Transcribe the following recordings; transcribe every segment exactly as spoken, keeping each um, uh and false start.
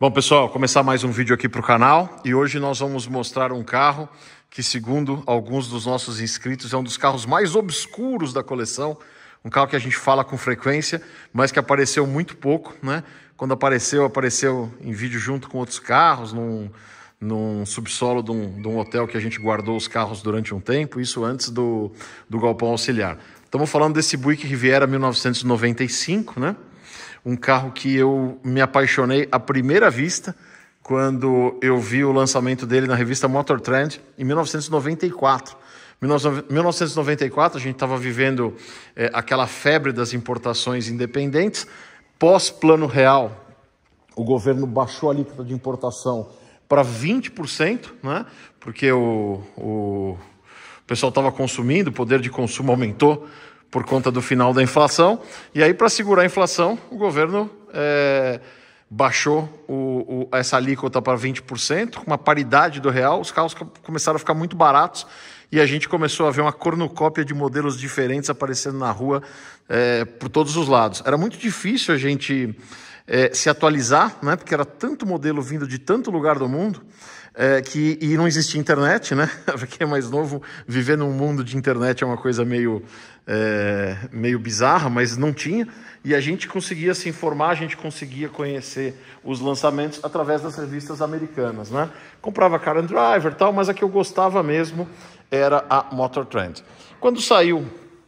Bom, pessoal, começar mais um vídeo aqui para o canal e hoje nós vamos mostrar um carro que, segundo alguns dos nossos inscritos, é um dos carros mais obscuros da coleção. Um carro que a gente fala com frequência, mas que apareceu muito pouco, né? Quando apareceu, apareceu em vídeo junto com outros carros, num, num subsolo de um, de um hotel que a gente guardou os carros durante um tempo, isso antes do, do galpão auxiliar. Estamos falando desse Buick Riviera mil novecentos e noventa e cinco, né? Um carro que eu me apaixonei à primeira vista quando eu vi o lançamento dele na revista Motor Trend em mil novecentos e noventa e quatro. mil novecentos e noventa e quatro a gente estava vivendo é, aquela febre das importações independentes. Pós-Plano Real, o governo baixou a alíquota de importação para vinte por cento, né? Porque o, o pessoal estava consumindo, o poder de consumo aumentou por conta do final da inflação, e aí para segurar a inflação, o governo é, baixou o, o, essa alíquota para vinte por cento, com uma paridade do real, os carros começaram a ficar muito baratos, e a gente começou a ver uma cornucópia de modelos diferentes aparecendo na rua é, por todos os lados. Era muito difícil a gente é, se atualizar, né, porque era tanto modelo vindo de tanto lugar do mundo, É, que, e não existia internet, né? Para quem é mais novo, viver num mundo de internet é uma coisa meio, é, meio bizarra, mas não tinha. E a gente conseguia se informar, a gente conseguia conhecer os lançamentos através das revistas americanas, né? Comprava Car and Driver e tal, mas a que eu gostava mesmo era a Motor Trend. Quando saiu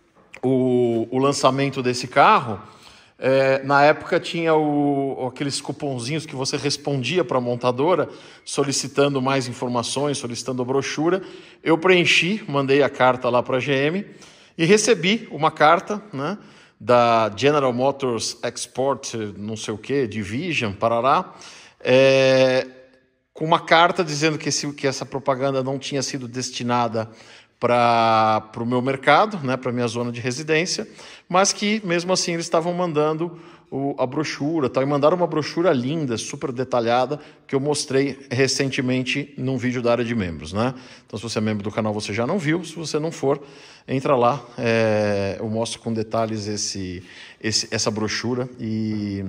o, o lançamento desse carro, É, na época tinha o, aqueles cupomzinhos que você respondia para a montadora solicitando mais informações, solicitando a brochura. Eu preenchi, mandei a carta lá para a G M e recebi uma carta, né, da General Motors Export, não sei o que, Division, parará, é, com uma carta dizendo que, esse, que essa propaganda não tinha sido destinada para o meu mercado, né, para a minha zona de residência, mas que mesmo assim eles estavam mandando o, a brochura, tal, e mandaram uma brochura linda, super detalhada, que eu mostrei recentemente num vídeo da área de membros, né? Então, se você é membro do canal, você já não viu. Se você não for, entra lá, é, eu mostro com detalhes esse, esse, essa brochura e...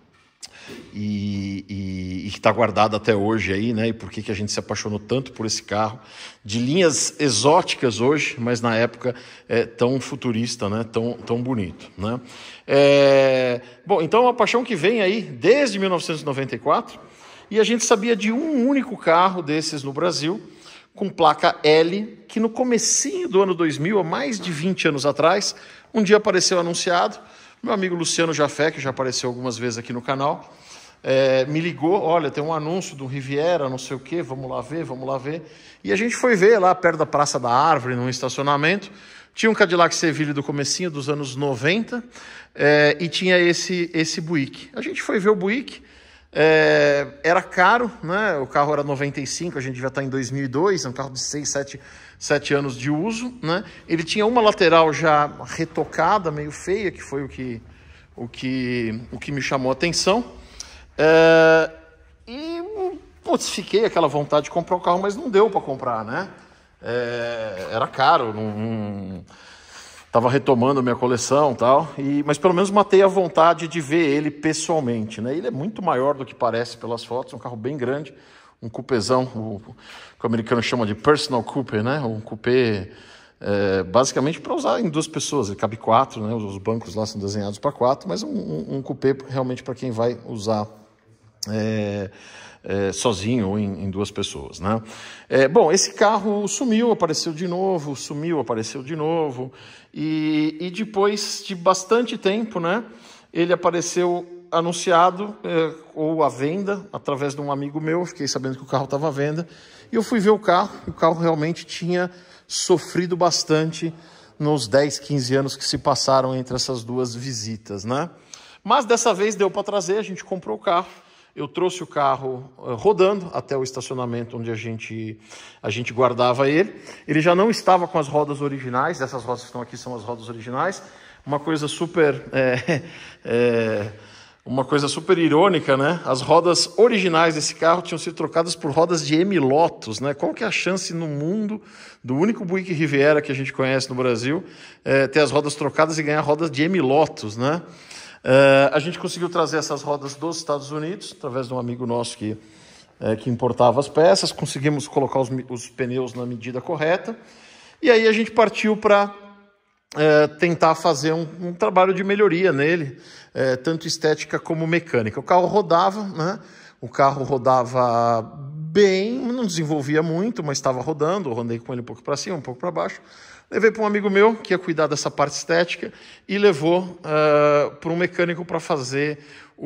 e que está guardado até hoje aí, né? E por que que a gente se apaixonou tanto por esse carro, de linhas exóticas hoje, mas na época é tão futurista, né? Tão, tão bonito, né? É... Bom, então é uma paixão que vem aí desde mil novecentos e noventa e quatro, e a gente sabia de um único carro desses no Brasil, com placa L, que no comecinho do ano dois mil, há mais de vinte anos atrás, um dia apareceu anunciado. Meu amigo Luciano Jafé, que já apareceu algumas vezes aqui no canal, é, me ligou, olha, tem um anúncio do Riviera, não sei o quê, vamos lá ver, vamos lá ver. E a gente foi ver lá perto da Praça da Árvore, num estacionamento. Tinha um Cadillac Seville do comecinho dos anos noventa, é, e tinha esse, esse Buick. A gente foi ver o Buick, é, era caro, né? O carro era noventa e cinco, a gente já está em dois mil e dois, é um carro de seis, sete anos de uso, né? Ele tinha uma lateral já retocada, meio feia, que foi o que, o que, o que me chamou a atenção. É, e putz, fiquei aquela vontade de comprar o carro, mas não deu para comprar, né? É, era caro, não, não, tava retomando a minha coleção e tal, e, mas pelo menos matei a vontade de ver ele pessoalmente, né? Ele é muito maior do que parece pelas fotos, um carro bem grande, um cupezão, o, que o americano chama de personal coupe, né? Um cupê é, basicamente para usar em duas pessoas, ele cabe quatro, né? Os bancos lá são desenhados para quatro, mas um, um, um cupê realmente para quem vai usar É, é, sozinho ou em, em duas pessoas, né? É, bom, esse carro sumiu, apareceu de novo, sumiu, apareceu de novo, e, e depois de bastante tempo, né, ele apareceu anunciado é, ou à venda através de um amigo meu. Fiquei sabendo que o carro estava à venda e eu fui ver o carro, e o carro realmente tinha sofrido bastante nos dez, quinze anos que se passaram entre essas duas visitas, né? Mas dessa vez deu para trazer, a gente comprou o carro. Eu trouxe o carro rodando até o estacionamento onde a gente, a gente guardava ele. Ele já não estava com as rodas originais, essas rodas que estão aqui são as rodas originais. Uma coisa super, é, é, uma coisa super irônica, né? As rodas originais desse carro tinham sido trocadas por rodas de M Lotus, né? Qual que é a chance no mundo do único Buick Riviera que a gente conhece no Brasil é, ter as rodas trocadas e ganhar rodas de M Lotus, né? Uh, a gente conseguiu trazer essas rodas dos Estados Unidos, através de um amigo nosso que, é, que importava as peças, conseguimos colocar os, os pneus na medida correta, e aí a gente partiu para é, tentar fazer um, um trabalho de melhoria nele, é, tanto estética como mecânica. O carro rodava, né? O carro rodava bem, não desenvolvia muito, mas estava rodando, eu rodei com ele um pouco para cima, um pouco para baixo. Levei para um amigo meu que ia cuidar dessa parte estética e levou uh, para um mecânico para fazer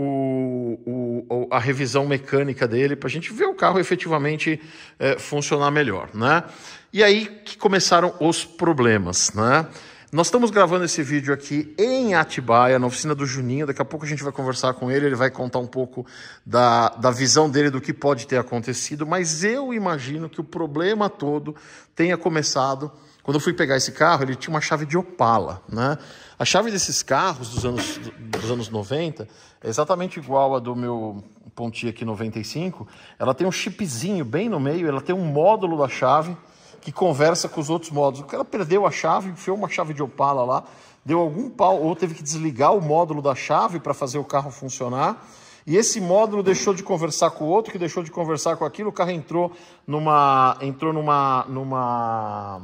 o, o, a revisão mecânica dele, para a gente ver o carro efetivamente uh, funcionar melhor, né? E aí que começaram os problemas, né? Nós estamos gravando esse vídeo aqui em Atibaia, na oficina do Juninho. Daqui a pouco a gente vai conversar com ele, ele vai contar um pouco da, da visão dele do que pode ter acontecido, mas eu imagino que o problema todo tenha começado quando eu fui pegar esse carro. Ele tinha uma chave de Opala, né? A chave desses carros dos anos, dos anos noventa é exatamente igual a do meu Pontiac noventa e cinco. Ela tem um chipzinho bem no meio, ela tem um módulo da chave que conversa com os outros módulos. O cara perdeu a chave, enfiou uma chave de Opala lá, deu algum pau, ou teve que desligar o módulo da chave para fazer o carro funcionar, e esse módulo deixou de conversar com o outro, que deixou de conversar com aquilo, o carro entrou numa... entrou numa... numa...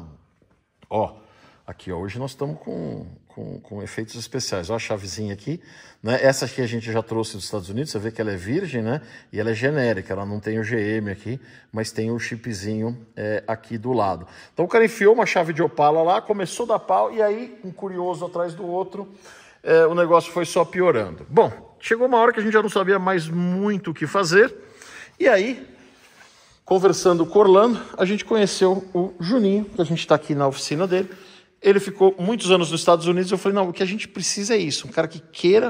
Ó, aqui, ó, hoje nós estamos com, com, com efeitos especiais. Ó a chavezinha aqui, né? Essa aqui a gente já trouxe dos Estados Unidos, você vê que ela é virgem, né? E ela é genérica, ela não tem o G M aqui, mas tem o chipzinho é, aqui do lado. Então o cara enfiou uma chave de Opala lá, começou a dar pau, e aí, um curioso atrás do outro, é, o negócio foi só piorando. Bom, chegou uma hora que a gente já não sabia mais muito o que fazer, e aí, conversando com o Orlando, a gente conheceu o Juninho, que a gente está aqui na oficina dele. Ele ficou muitos anos nos Estados Unidos. Eu falei, não, o que a gente precisa é isso, um cara que queira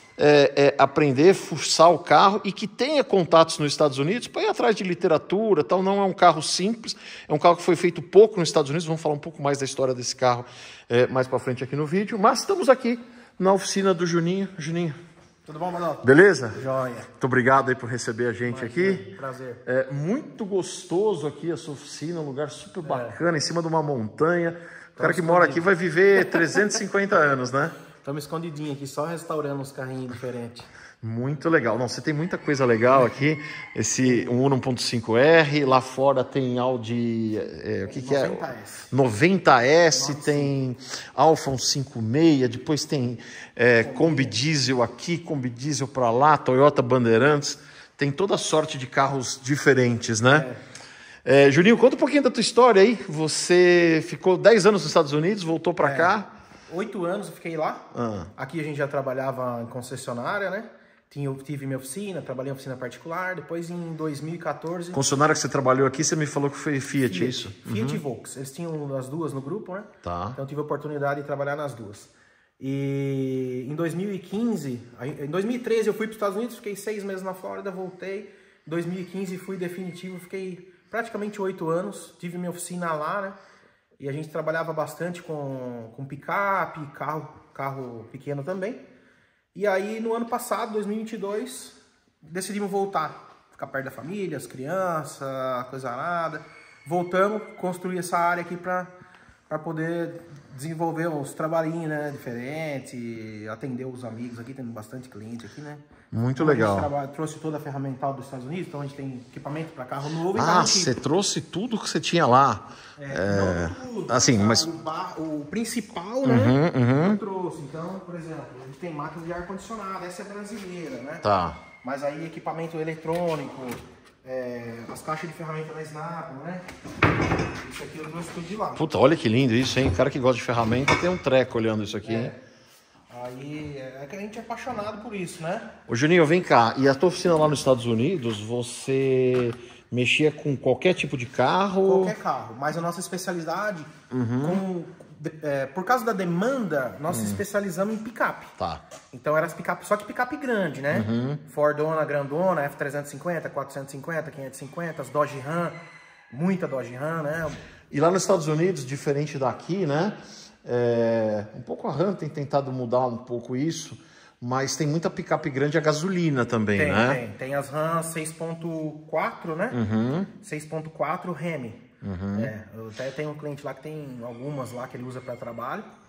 é, é, aprender, fuçar o carro e que tenha contatos nos Estados Unidos para ir atrás de literatura, tal. Não é um carro simples, é um carro que foi feito pouco nos Estados Unidos. Vamos falar um pouco mais da história desse carro é, mais para frente aqui no vídeo, mas estamos aqui na oficina do Juninho. Juninho, tudo bom, Manoel? Beleza? Joia. Muito obrigado aí por receber a gente. Imagina, aqui. Prazer. É muito gostoso aqui a sua oficina, um lugar super bacana, é. Em cima de uma montanha. O cara que mora aqui vai viver trezentos e cinquenta anos, né? Estamos escondidinhos aqui, só restaurando uns carrinhos diferentes. Muito legal. Não, você tem muita coisa legal aqui. Esse um Uno um ponto cinco R, lá fora tem Audi, é, o que que é? noventa S. noventa S, tem Alfa cento e cinquenta e seis, depois tem é, Kombi Diesel aqui, Kombi Diesel para lá, Toyota Bandeirantes. Tem toda sorte de carros diferentes, né? É. É, Juninho, conta um pouquinho da tua história aí. Você ficou dez anos nos Estados Unidos, voltou para é, cá? Oito anos eu fiquei lá. Ah. Aqui a gente já trabalhava em concessionária, né? Tinha, tive minha oficina, trabalhei em oficina particular. Depois, em dois mil e quatorze... Concessionária que você trabalhou aqui, você me falou que foi Fiat, Fiat é isso? Fiat uhum. e Volks. Eles tinham as duas no grupo, né? Tá. Então, eu tive a oportunidade de trabalhar nas duas. E em dois mil e quinze... Em dois mil e treze, eu fui para os Estados Unidos, fiquei seis meses na Flórida, voltei. Em dois mil e quinze, fui definitivo, fiquei praticamente oito anos. Tive minha oficina lá, né? E a gente trabalhava bastante com, com picape, carro, carro pequeno também. E aí, no ano passado, dois mil e vinte e dois, decidimos voltar. Ficar perto da família, as crianças, coisa arada. Voltamos, construir essa área aqui para poder desenvolver uns trabalhinhos, né, diferentes, atender os amigos aqui, tem bastante cliente aqui, né? Muito então, legal. A gente trabalha, trouxe toda a ferramental dos Estados Unidos, então a gente tem equipamento para carro novo. E ah, carro você trouxe tudo que você tinha lá. É, é... não tudo, assim, tá? mas... o, bar, o principal, né, uhum, uhum. eu trouxe. Então, por exemplo, a gente tem máquinas de ar-condicionado, essa é brasileira, né? Tá. Mas aí equipamento eletrônico, é, as caixas de ferramenta da Snap, né? Isso aqui eu trouxe tudo de lá. Puta, olha que lindo isso, hein? O cara que gosta de ferramenta tem um treco olhando isso aqui, é. hein? Aí é que a gente é apaixonado por isso, né? Ô Juninho, vem cá. E a tua oficina lá nos Estados Unidos, você mexia com qualquer tipo de carro? Qualquer carro, mas a nossa especialidade, uhum. como, é, por causa da demanda, nós uhum. se especializamos em picape. Tá. Então era as picape, só que picape grande, né? Uhum. Fordona, grandona, F trezentos e cinquenta, quatrocentos e cinquenta, quinhentos e cinquenta, as Dodge Ram, muita Dodge Ram, né? E lá nos Estados Unidos, diferente daqui, né? É, um pouco a Ram tem tentado mudar um pouco isso, mas tem muita picape grande a gasolina também, tem, né? Tem, tem as Ram seis ponto quatro, né? Uhum. seis ponto quatro Hemi. Uhum. É, eu até tenho um cliente lá que tem algumas lá que ele usa para trabalho.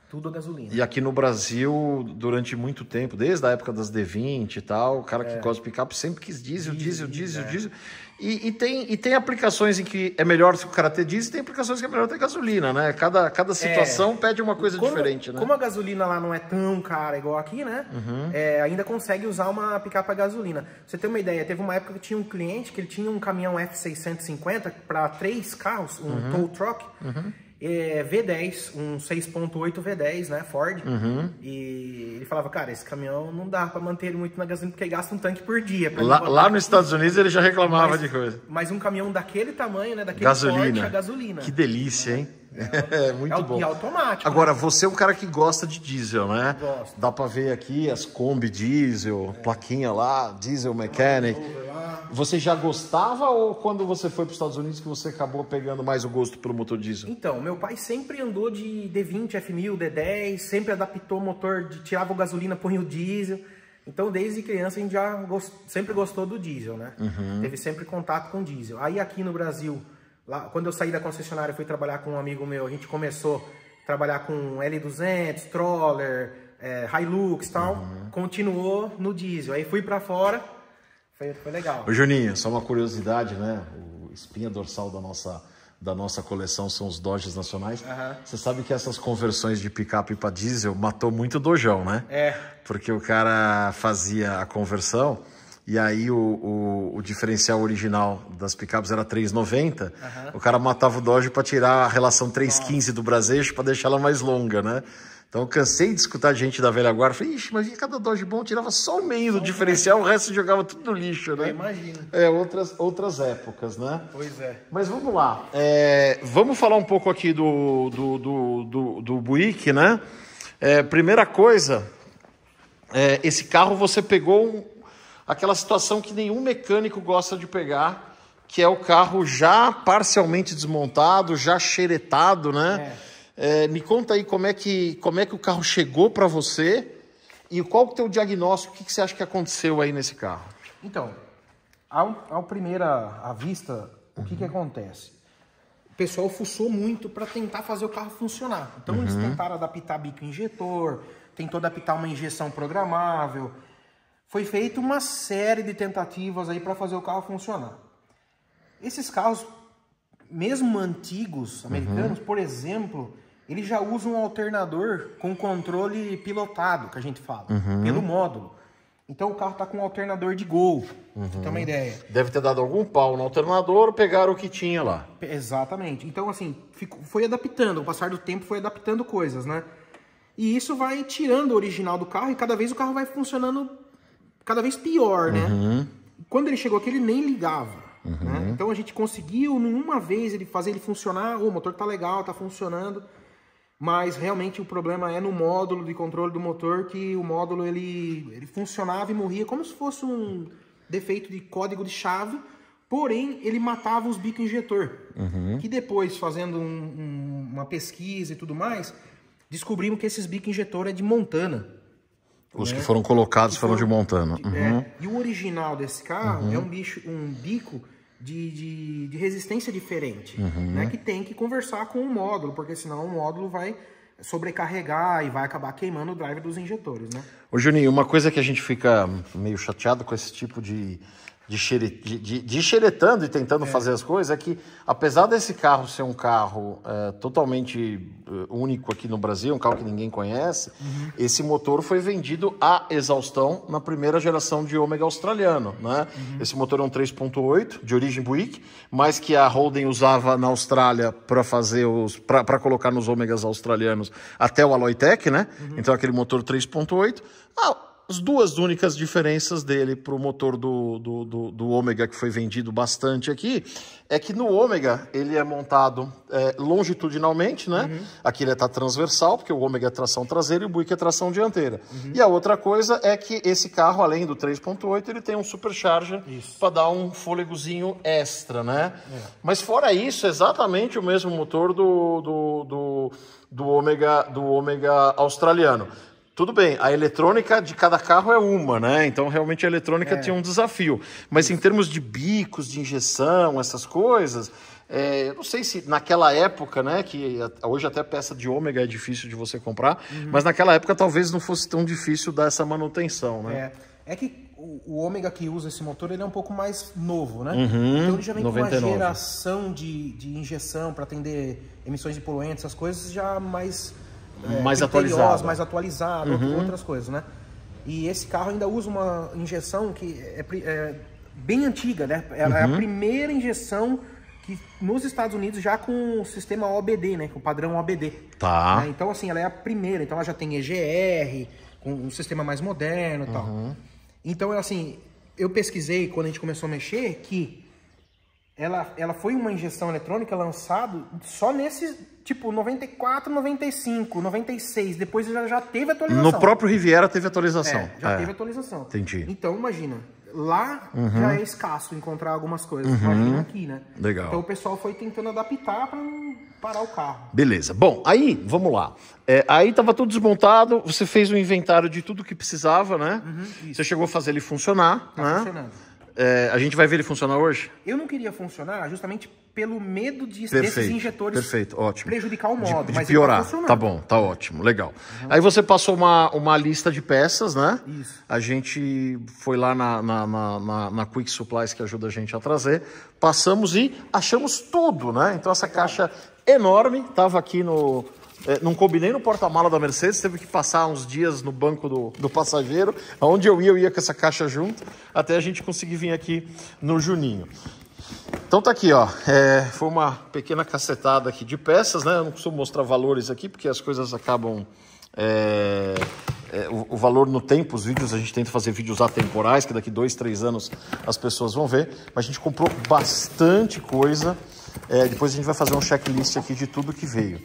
Tudo a gasolina. E aqui no Brasil, durante muito tempo, desde a época das D vinte e tal, o cara que é. gosta de picape sempre quis diesel, diesel, diesel, diesel. É. diesel. E, e, tem, e tem aplicações em que é melhor se o cara ter diesel, tem aplicações que é melhor ter gasolina, né? Cada, cada situação é. pede uma coisa como, diferente, né? Como a gasolina lá não é tão cara igual aqui, né? Uhum. É, ainda consegue usar uma picape a gasolina. Pra você ter uma ideia, teve uma época que tinha um cliente que ele tinha um caminhão F seiscentos e cinquenta para três carros, um uhum. tow truck, uhum. É, V dez, um seis ponto oito V dez, né, Ford, uhum. e ele falava, cara, esse caminhão não dá pra manter ele muito na gasolina, porque ele gasta um tanque por dia. Lá, lá nos Estados Unidos ele já reclamava mas, de coisa. Mas um caminhão daquele tamanho, né, daquele gasolina. porte, a gasolina. Que delícia, hein? É, é muito é, bom. E automático. Agora, né? você é um cara que gosta de diesel, né? Gosto. Dá pra ver aqui as Kombi diesel, é. plaquinha lá, diesel mechanic. Você já gostava ou quando você foi para os Estados Unidos que você acabou pegando mais o gosto pelo motor diesel? Então, meu pai sempre andou de D vinte, F mil, D dez, sempre adaptou o motor, de, tirava o gasolina, põe o diesel. Então, desde criança, a gente já gost... sempre gostou do diesel, né? Uhum. Teve sempre contato com diesel. Aí aqui no Brasil, lá, quando eu saí da concessionária e fui trabalhar com um amigo meu, a gente começou a trabalhar com L duzentos, Troller, é, Hilux e tal. Uhum. Continuou no diesel. Aí fui para fora. Foi, foi legal. Ô Juninho, só uma curiosidade, né? O espinha dorsal da nossa, da nossa coleção são os Dodges nacionais. Uhum. Você sabe que essas conversões de picape para diesel matou muito o dojão, né? É. Porque o cara fazia a conversão e aí o, o, o diferencial original das picapes era três e noventa. Uhum. O cara matava o Dodge para tirar a relação três e quinze do brasejo para deixar ela mais longa, né? Então eu cansei de escutar gente da velha guarda. Falei, ixi, mas cada Dodge bom tirava só o meio do só diferencial, o resto jogava tudo no lixo, né? Imagina. É, outras, outras épocas, né? Pois é. Mas vamos lá. É, vamos falar um pouco aqui do, do, do, do, do Buick, né? É, primeira coisa, é, esse carro você pegou um, aquela situação que nenhum mecânico gosta de pegar, que é o carro já parcialmente desmontado, já xeretado, né? É. É, me conta aí como é que, como é que o carro chegou para você e qual que é o teu diagnóstico, o que, que você acha que aconteceu aí nesse carro? Então, ao, ao primeira à vista, o que, uhum. que acontece? O pessoal fuçou muito para tentar fazer o carro funcionar. Então, uhum. eles tentaram adaptar bico injetor, tentou adaptar uma injeção programável. Foi feita uma série de tentativas aí para fazer o carro funcionar. Esses carros, mesmo antigos, americanos, uhum. por exemplo, eles já usam um alternador com controle pilotado, que a gente fala, uhum. pelo módulo. Então o carro está com um alternador de Gol, uhum. pra você ter uma ideia. Deve ter dado algum pau no alternador, pegaram o que tinha lá. Exatamente. Então assim, ficou, foi adaptando, ao passar do tempo foi adaptando coisas, né? E isso vai tirando o original do carro e cada vez o carro vai funcionando cada vez pior, né? Uhum. Quando ele chegou aqui, ele nem ligava. Uhum. Né? Então a gente conseguiu, numa vez, ele fazer ele funcionar. Oh, o motor tá legal, tá funcionando. Mas realmente o problema é no módulo de controle do motor, que o módulo ele, ele funcionava e morria como se fosse um defeito de código de chave, porém ele matava os bicos injetor. Uhum. Que depois, fazendo um, um, uma pesquisa e tudo mais, descobrimos que esses bicos injetor é de Montana. Os né? que foram colocados que foram, foram de Montana. Uhum. É, e o original desse carro uhum. é um, bicho, um bico de, de, de resistência diferente, uhum. né? Que tem que conversar com o módulo, porque senão o módulo vai sobrecarregar e vai acabar queimando o drive dos injetores, né? Ô Juninho, uma coisa que a gente fica meio chateado com esse tipo de... De, xere, de, de, de xeretando e tentando é. fazer as coisas, é que apesar desse carro ser um carro é, totalmente único aqui no Brasil, um carro que ninguém conhece, uhum. esse motor foi vendido a exaustão na primeira geração de Ômega australiano, né? Uhum. Esse motor é um três ponto oito de origem Buick, mas que a Holden usava na Austrália para fazer os para colocar nos Ômegas australianos até o Aloitec, né? Uhum. Então aquele motor três ponto oito. Ah, as duas únicas diferenças dele para o motor do, do, do, do Ômega, que foi vendido bastante aqui, é que no Ômega ele é montado é, longitudinalmente, né? Uhum. Aqui ele está transversal, porque o Ômega é tração traseira e o Buick é tração dianteira. Uhum. E a outra coisa é que esse carro, além do três ponto oito, ele tem um supercharger para dar um fôlegozinho extra, né? É. Mas fora isso, é exatamente o mesmo motor do, do, do, do, Ômega, do Ômega australiano. Tudo bem, a eletrônica de cada carro é uma, né? Então, realmente, a eletrônica é. tinha um desafio. Mas, em termos de bicos, de injeção, essas coisas, É, eu não sei se naquela época, né, que hoje até peça de ômega é difícil de você comprar, uhum. mas naquela época talvez não fosse tão difícil dar essa manutenção, né? É, é que o, o ômega que usa esse motor, ele é um pouco mais novo, né? Uhum, então ele já vem noventa e nove. Com uma geração de, de injeção para atender emissões de poluentes, essas coisas já mais... É, mais atualizada. Mais atualizada, uhum. outras coisas, né? E esse carro ainda usa uma injeção que é, é bem antiga, né? Ela uhum. é a primeira injeção que nos Estados Unidos já com o sistema O B D, né? Com o padrão O B D. Tá. Né? Então, assim, ela é a primeira. Então, ela já tem E G R, com um sistema mais moderno e tal. Uhum. Então, assim, eu pesquisei quando a gente começou a mexer que ela, ela foi uma injeção eletrônica lançada só nesse, tipo, noventa e quatro, noventa e cinco, noventa e seis. Depois já, já teve atualização. No próprio Riviera teve atualização. É, já é. teve atualização. Entendi. Então, imagina, lá uhum. já é escasso encontrar algumas coisas. Uhum. Imagina aqui, né? Legal. Então o pessoal foi tentando adaptar para não parar o carro. Beleza. Bom, aí, vamos lá. É, aí estava tudo desmontado, você fez um inventário de tudo que precisava, né? Uhum, você chegou a fazer ele funcionar. Tá né? funcionando. É, a gente vai ver ele funcionar hoje? Eu não queria funcionar justamente pelo medo de, perfeito, desses injetores perfeito, ótimo. prejudicar o modo, de, de mas piorar. Ele tá, tá bom, tá ótimo, legal. Uhum. Aí você passou uma, uma lista de peças, né? Isso. A gente foi lá na, na, na, na, na Quick Supplies, que ajuda a gente a trazer, passamos e achamos tudo, né? Então essa caixa enorme estava aqui no... É, não combinei no porta-mala da Mercedes, teve que passar uns dias no banco do, do passageiro. Aonde eu ia, eu ia com essa caixa junto, até a gente conseguir vir aqui no Juninho. Então tá aqui, ó. É, foi uma pequena cacetada aqui de peças, né? Eu não costumo mostrar valores aqui, porque as coisas acabam... É, é, o, o valor no tempo, os vídeos, a gente tenta fazer vídeos atemporais, que daqui dois, três anos as pessoas vão ver. Mas a gente comprou bastante coisa. É, depois a gente vai fazer um checklist aqui de tudo que veio.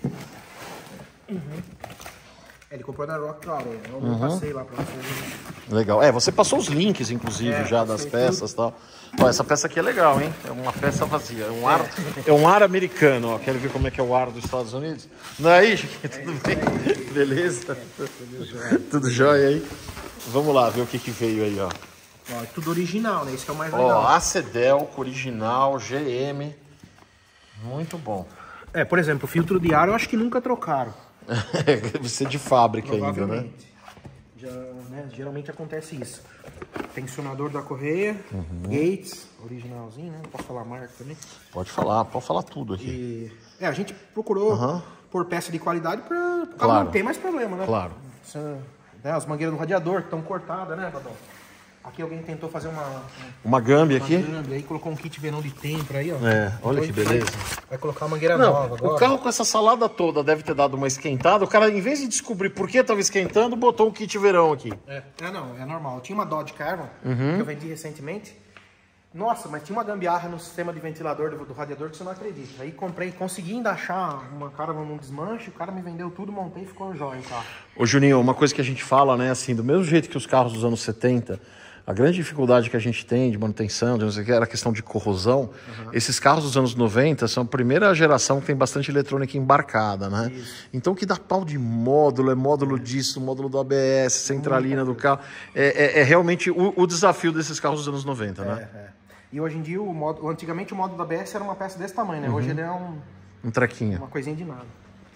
Uhum. Ele comprou na Rock Crawler, eu uhum. passei lá pra vocês. Legal. É, você passou os links, inclusive, é, já das peças e tal. Ó, essa peça aqui é legal, hein? É uma peça vazia. É um ar, é. É um ar americano, ó. Quero ver como é que é o ar dos Estados Unidos. Não é aí, Chiquinho? Tudo é, bem? É, beleza? É, tudo jóia. Tudo jóia aí? Vamos lá ver o que, que veio aí, ó. Ó, tudo original, né? Isso que é o mais legal. Ó, Acedelco, original, G M. Muito bom. É, por exemplo, o filtro de ar eu acho que nunca trocaram. Deve ser de fábrica ainda, né? Já, né? Geralmente acontece isso. Tensionador da correia, uhum. Gates, originalzinho, né? Não posso falar a marca também. Pode falar, pode falar tudo aqui. E, é, a gente procurou uhum. por peça de qualidade para claro. não ter mais problema, né? Claro. Essa, né, as mangueiras do radiador que estão cortadas, né, Badão? Aqui alguém tentou fazer uma... Uma, uma gambi uma aqui? Gambi, aí colocou um kit verão de tempra aí, ó. É, olha que beleza. Vai colocar uma mangueira Não, nova agora. O carro com essa salada toda deve ter dado uma esquentada. O cara, em vez de descobrir por que estava esquentando, botou um kit verão aqui. É, é não, é normal. Eu tinha uma Dodge Caravan, uhum. que eu vendi recentemente. Nossa, mas tinha uma gambiarra no sistema de ventilador do, do radiador que você não acredita. Aí comprei, consegui ainda achar uma Caravan num desmanche, o cara me vendeu tudo, montei e ficou jóia o carro. Ô Juninho, uma coisa que a gente fala, né, assim, do mesmo jeito que os carros dos anos setenta... A grande dificuldade que a gente tem de manutenção, de não sei o que, era a questão de corrosão. Uhum. Esses carros dos anos noventa são a primeira geração que tem bastante eletrônica embarcada, né? Isso. Então o que dá pau de módulo, é módulo é. disso, módulo do A B S, centralina do carro. É, é, é realmente o, o desafio desses carros dos anos noventa, é, né? É. E hoje em dia, o módulo, antigamente o módulo do A B S era uma peça desse tamanho, né? Uhum. Hoje ele é um... Um trequinho. Uma coisinha de nada.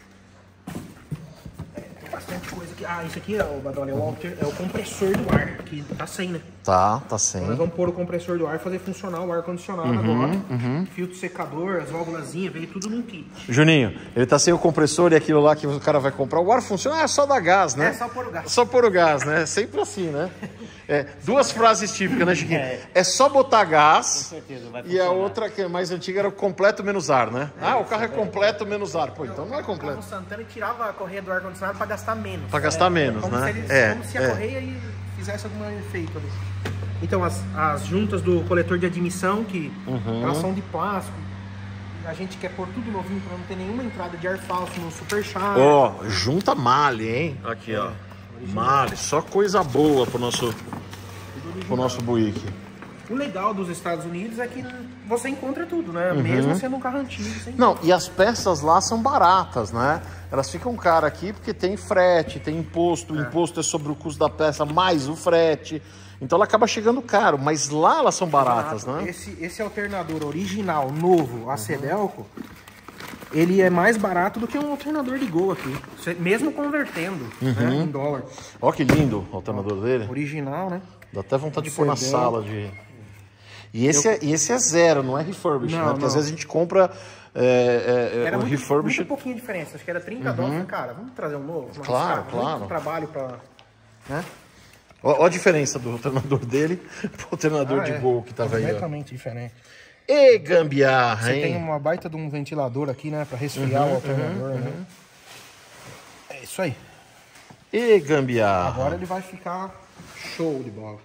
Bastante coisa aqui. Ah, isso aqui, ó, Badoli, é o, alter, é o compressor do ar, que tá sem, né? Tá, tá sem. Então nós vamos pôr o compressor do ar e fazer funcionar o ar-condicionado uhum, agora. Uhum. Filtro secador, as válvulazinhas, veio tudo num kit. Juninho, ele tá sem o compressor e aquilo lá que o cara vai comprar. O ar funciona, é só dar gás, né? É só pôr o gás. Só pôr o gás, né? Sempre assim, né? É, duas frases típicas, né, Chiquinho? É, é só botar gás. Com certeza, vai funcionar. E a outra, que é mais antiga, era o completo menos ar, né? É, ah, o carro é completo menos ar. Pô, então não é completo. O Santana tirava a correia do ar-condicionado para gastar menos. Para gastar é, menos, como né? Se ele, é, como se a é. correia fizesse algum efeito ali. Então, as, as juntas do coletor de admissão, que uhum. elas são de plástico. A gente quer pôr tudo novinho para não ter nenhuma entrada de ar falso no Supercharger. Ó, oh, junta Male, hein? Aqui, é. ó. Male, só coisa boa pro nosso, pro nosso Buick. O legal dos Estados Unidos é que você encontra tudo, né? Uhum. Mesmo sendo um carro antigo. Sem... Não, e as peças lá são baratas, né? Elas ficam caras aqui porque tem frete, tem imposto. O é. imposto é sobre o custo da peça mais o frete. Então ela acaba chegando caro, mas lá elas são baratas, né? Esse, esse alternador original, novo, a Cedelco, ele é mais barato do que um alternador de Gol aqui. Mesmo convertendo, uhum. né, em dólar. Olha que lindo o alternador dele. Original, né? Dá até vontade de pôr na sala de... E esse, Eu... é, e esse é zero, não é refurbished, não, né? Porque não. Às vezes a gente compra é, é, era o muito, refurbished... muito pouquinha diferença, acho que era trinta uhum. dólares. Cara, vamos trazer um novo? Mas, claro, cara, claro. Muito trabalho pra... Né? Olha a diferença do alternador dele pro alternador ah, de é. Gol que tava aí. Completamente diferente. E gambiarra, Você hein? tem uma baita de um ventilador aqui, né? Pra resfriar uhum, o alternador, uhum, né? Uhum. É isso aí. E gambiarra. Agora ele vai ficar show de bola.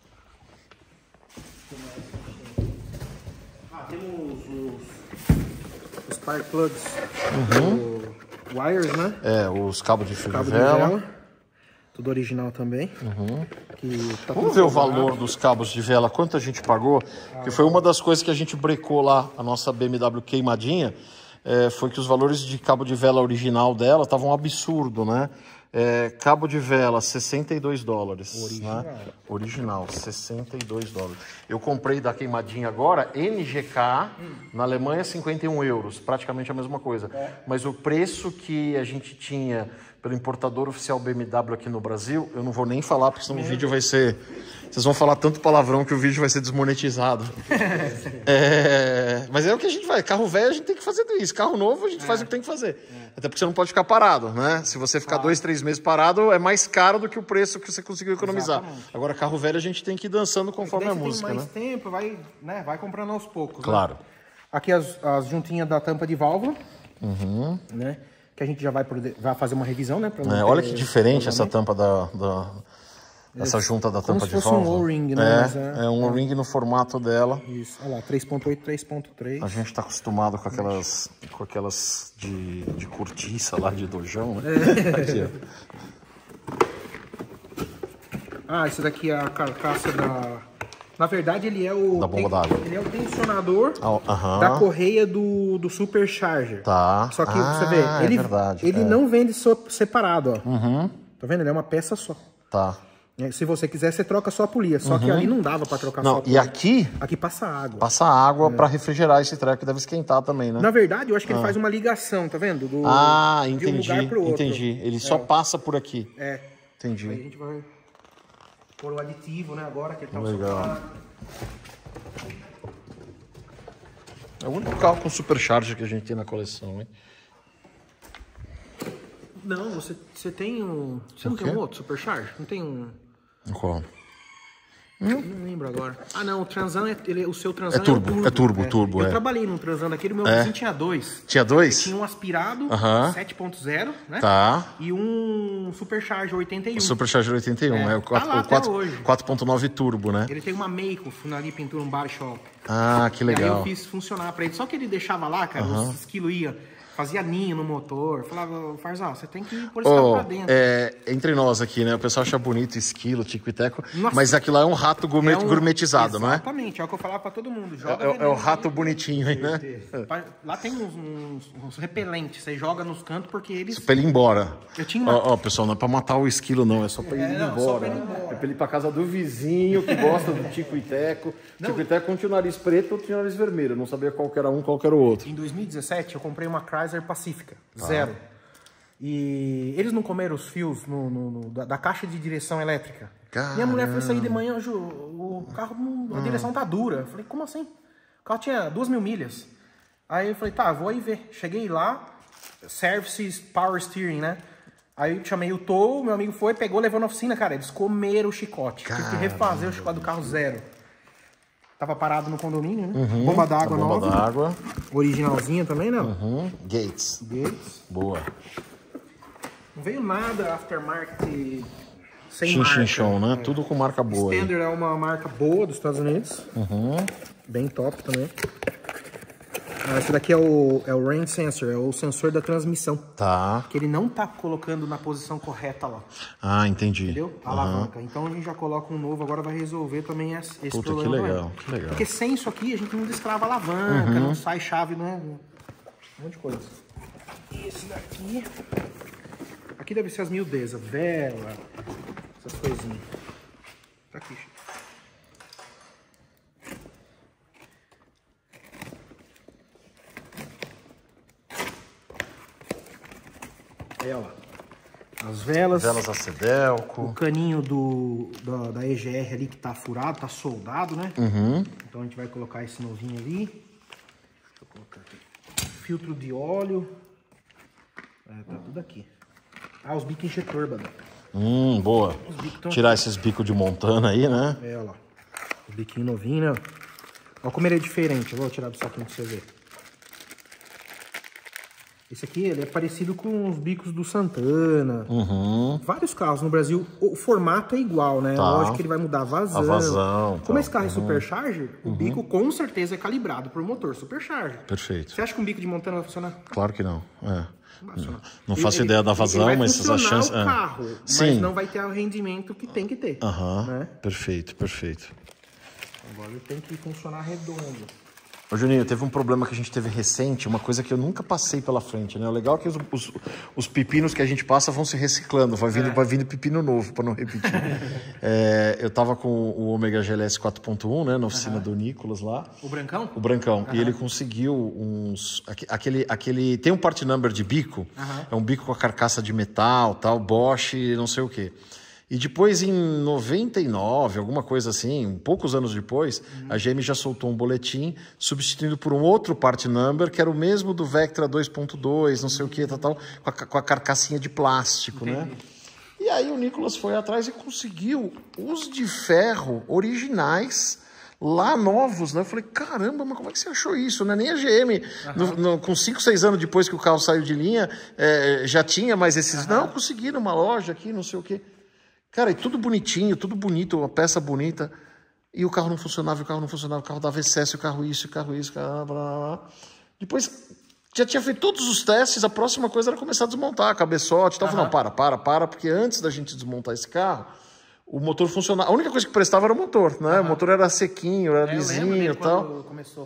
Ah, temos os, os spark plugs. Uhum. O wires, né? É, os cabos de fio Cabo de vela. De vela. Tudo original também. Uhum. Que tá Vamos ver o valor dos cabos de vela, quanto a gente pagou. Ah, que foi uma das coisas que a gente brecou lá, a nossa B M W queimadinha. É, foi que os valores de cabo de vela original dela estavam um absurdo, né? É, cabo de vela, sessenta e dois dólares. Original. Né? Original, sessenta e dois dólares. Eu comprei da queimadinha agora, N G K, hum. na Alemanha, cinquenta e um euros. Praticamente a mesma coisa. É. Mas o preço que a gente tinha pelo importador oficial B M W aqui no Brasil, eu não vou nem falar, porque senão Meu. o vídeo vai ser... Vocês vão falar tanto palavrão que o vídeo vai ser desmonetizado. é... Mas é o que a gente vai. Carro velho a gente tem que fazer isso. Carro novo a gente é. faz o que tem que fazer. É. Até porque você não pode ficar parado, né? Se você ficar ah. dois, três meses parado, é mais caro do que o preço que você conseguiu economizar. Exatamente. Agora, carro velho a gente tem que ir dançando conforme a música, tem mais né? tempo, vai, né? vai comprando aos poucos. Claro. Né? Aqui as, as juntinhas da tampa de válvula. Uhum. Né? Que a gente já vai, vai fazer uma revisão, né? Pra é, olha que diferente essa tampa da... da... Essa junta da tampa de válvula. Como se fosse um O-ring, né? É, é um O-ring no formato dela. Isso, olha lá, três ponto oito, três ponto três. A gente tá acostumado com aquelas, com aquelas de, de cortiça lá, de dojão, né? É. Aqui, ó. Ah, esse daqui é a carcaça da... Na verdade, ele é o... Da bomba d'água. Ele é o tensionador ah, uh-huh. da correia do, do Supercharger. Tá. Só que, ah, você vê, ele, é verdade, ele é. não vende separado, ó. Uhum. Tá vendo? Ele é uma peça só. Tá. Se você quiser, você troca só a polia. Só uhum. que ali não dava pra trocar não, só a polia. E aqui... Aqui passa água. Passa água é. pra refrigerar esse treco, que deve esquentar também, né? Na verdade, eu acho que ah. ele faz uma ligação, tá vendo? Do, ah, entendi, de um lugar pro outro. entendi. Ele é. só passa por aqui. É. Entendi. Aí a gente vai pôr o aditivo, né? Agora que ele tá legal. É o único carro com supercharger que a gente tem na coleção, hein? Não, você, você tem um... Você não tem um outro supercharger? Não tem um... Qual? Não lembro agora. Ah, não, o Transan, é, ele, o seu Transan é turbo. É turbo, é turbo, é. turbo. Eu é. trabalhei num Transan daquele, o meu é. vizinho tinha dois. Tinha dois? Ele tinha um aspirado, uh-huh. sete ponto zero, né? Tá. E um Supercharger oitenta e um. O Supercharger oitenta e um, é, é o quatro ponto nove turbo, né? Ele tem uma Meiko, funari pintura, um bar shop. Ah, que legal. E aí eu fiz funcionar pra ele. Só que ele deixava lá, cara, uh-huh. os esquilos iam... Fazia ninho no motor. Falava, Farzal, você tem que pôr esse carro oh, pra dentro. É, entre nós aqui, né? O pessoal acha bonito esquilo, tico e teco. Nossa, mas aquilo lá é um rato gourmet, é um... gourmetizado, não é? Exatamente, é o que eu falava pra todo mundo. Joga é, é, é o rato bonitinho aí, né? Lá tem uns, uns, uns repelentes, você joga nos cantos porque eles... Pra ele ir embora. Eu tinha uma... Ó, ó, pessoal, não é pra matar o esquilo, não. É só pra ele ir é, não, embora. Só pra ele ir embora. É pra ele ir pra casa do vizinho que gosta do tico e teco. Não. Tico e teco um tinha o nariz preto, outro tinha o nariz vermelho. Eu não sabia qual que era um, qual que era o outro. Em dois mil e dezessete, eu comprei uma Chrysler Pacifica. Tá. Zero. E eles não comeram os fios no, no, no, da, da caixa de direção elétrica. Caramba. Minha mulher foi sair de manhã, Ju, o carro, a hum. direção tá dura. Eu falei, como assim? O carro tinha duas mil milhas. Aí eu falei, tá, vou aí ver. Cheguei lá, Services Power Steering, né? Aí eu chamei o Tow, meu amigo foi, pegou, levou na oficina, cara, eles comeram o chicote. Caramba. Tive que refazer o chicote do carro zero. Tava parado no condomínio, né? Uhum, bomba d'água nova. Bomba d'água. Originalzinha também, né? Uhum. Gates. Gates. Boa. Não veio nada aftermarket sem Chin, marca. Chin, show, né? É. Tudo com marca boa. Standard aí. É uma marca boa dos Estados Unidos. Uhum. Bem top também. Ah, esse daqui é o, é o Rain Sensor, é o sensor da transmissão. Tá. Que ele não tá colocando na posição correta lá. Ah, entendi. Entendeu? A uhum. alavanca. Então a gente já coloca um novo, agora vai resolver também esse, esse Puta, problema. Que legal, que legal. Porque sem isso aqui a gente não destrava a alavanca, uhum. não sai chave, né? Um monte de coisa. E esse daqui... Aqui deve ser as miudezas, vela, essas coisinhas. Tá aqui, Aí, ó lá. As velas. Velas Acedelco. O caninho do, da, da E G R ali que tá furado, tá soldado, né? Uhum. Então a gente vai colocar esse novinho ali. Deixa eu colocar aqui. Filtro de óleo. É, tá tudo aqui. Ah, os bicos enxetor, Badão. Hum, boa. Tão... Tirar esses bicos de Montana aí, né? É, olha lá. O biquinho novinho, né? Olha como ele é diferente. Eu vou tirar do saquinho pra você ver. Esse aqui, ele é parecido com os bicos do Santana. Uhum. Vários carros no Brasil, o formato é igual, né? Tá. Lógico que ele vai mudar a vazão. A vazão. Como tá. esse carro uhum. é supercharger, o uhum. bico com certeza é calibrado por motor supercharger. Perfeito. Você acha que um bico de Montana vai funcionar? Claro que não. É. Não, não. não faço ele, ideia da vazão, ele vai mas a chance... o carro, é. mas Sim. não vai ter o rendimento que tem que ter. Aham, né? Perfeito, perfeito. Agora ele tem que funcionar redondo. Ô Juninho, teve um problema que a gente teve recente, uma coisa que eu nunca passei pela frente, né? O legal é que os, os, os pepinos que a gente passa vão se reciclando, vai vindo, é. vai vindo pepino novo, para não repetir. é, eu tava com o Ômega G L S quatro ponto um, né? Na oficina uhum. do Nicolas lá. O Brancão? O Brancão. Uhum. E ele conseguiu uns... Aquele, aquele, tem um part number de bico, uhum. é um bico com a carcaça de metal, tal, Bosch, não sei o quê. E depois, em noventa e nove, alguma coisa assim, poucos anos depois, uhum. a G M já soltou um boletim substituindo por um outro part number, que era o mesmo do Vectra dois ponto dois, não sei uhum. o que, tal, tal, com a, com a carcassinha de plástico, Entendi. né? E aí o Nicolas foi atrás e conseguiu os de ferro originais, lá novos, né? Eu falei, caramba, mas como é que você achou isso, né? Nem a G M, uhum. no, no, com cinco, seis anos depois que o carro saiu de linha, é, já tinha mais esses... Uhum. Não, consegui numa loja aqui, não sei o quê. Cara, e tudo bonitinho, tudo bonito, uma peça bonita. E o carro não funcionava, o carro não funcionava, o carro dava excesso, o carro isso, o carro isso, o carro... Blá, blá, blá. Depois, já tinha feito todos os testes, a próxima coisa era começar a desmontar a cabeçote e tal. Uhum. Falei, não, para, para, para, porque antes da gente desmontar esse carro, o motor funcionava. A única coisa que prestava era o motor, né? Uhum. O motor era sequinho, era é, lisinho e tal. Começou.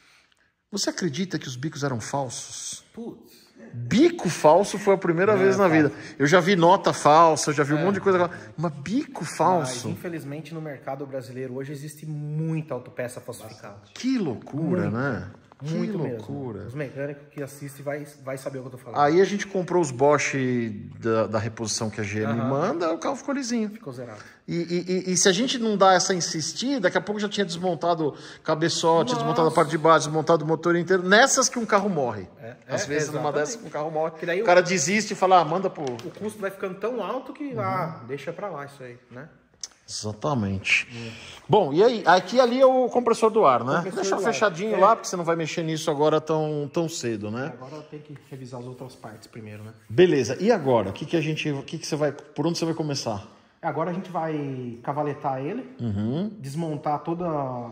Você acredita que os bicos eram falsos? Putz. Bico falso foi a primeira é, vez na vida. Eu já vi nota falsa, eu já vi é. um monte de coisa. Mas bico falso. Mas, infelizmente, no mercado brasileiro hoje existe muita autopeça falsificada. Que loucura, muito, né? Muito que loucura. Mesmo. Os mecânicos que assistem vai, vai saber o que eu tô falando. Aí a gente comprou os Bosch da, da reposição que a G M uhum. manda, o carro ficou lisinho. Ficou zerado. E, e, e se a gente não dá essa insistir, daqui a pouco já tinha desmontado cabeçote, Nossa. desmontado a parte de baixo, desmontado o motor inteiro. Nessas que um carro morre. É, Às é, vezes exatamente. numa dessas que um carro morre. Que daí o cara o, desiste e fala, ah, manda pro... O custo vai ficando tão alto que, uhum. ah, deixa pra lá isso aí, né? Exatamente. Hum. Bom, e aí? Aqui ali é o compressor do ar, né? Compressor Deixa fechadinho é. lá, porque você não vai mexer nisso agora tão, tão cedo, né? Agora eu tenho que revisar as outras partes primeiro, né? Beleza. E agora? O que, que a gente. O que, que você vai. Por onde você vai começar? Agora a gente vai cavaletar ele, uhum. desmontar todos